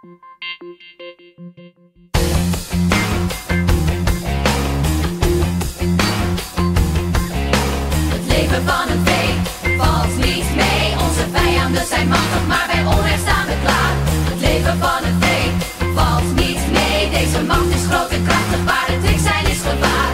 Het leven van een vee valt niet mee. Onze vijanden zijn machtig, maar bij onrecht staan we klaar. Het leven van een vee valt niet mee. Deze macht is groot en krachtig, waar de tricks zijn is gevaar.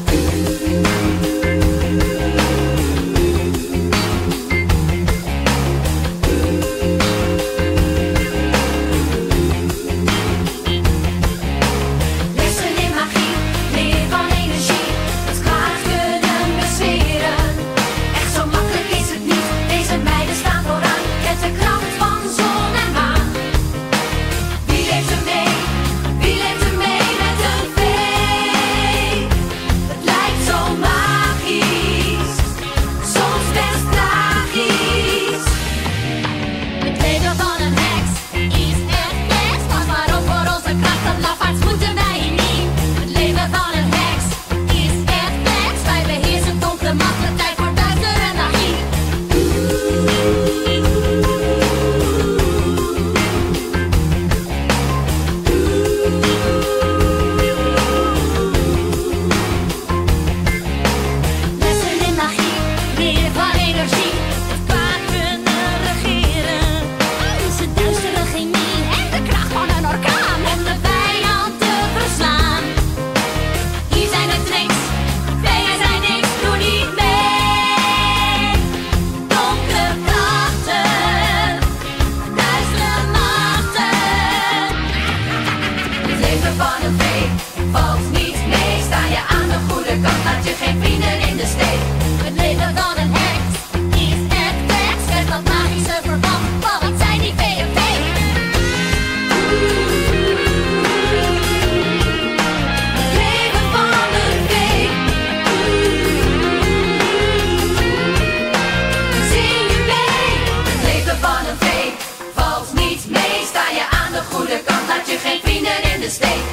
Van een vee valt niet mee. Sta je aan de goede kant, laat je geen vrienden in de steek. Het leven van een heks is echt heks. Met dat magische verband, wat zijn die veeën fake? Het leven van een vee. Zing je mee? Het leven van een vee valt niet mee. Sta je aan de goede kant, laat je geen vrienden in de steek.